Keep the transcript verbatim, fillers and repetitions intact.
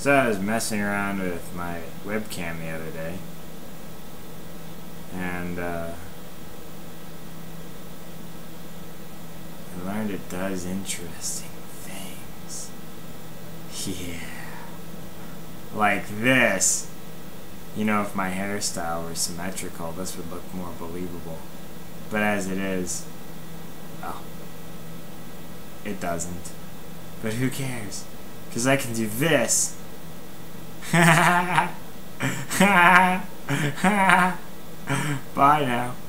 So I was messing around with my webcam the other day, and uh, I learned it does interesting things. Yeah. Like this. You know, if my hairstyle were symmetrical, this would look more believable. But as it is, well, it doesn't. But who cares? Because I can do this. Bye now.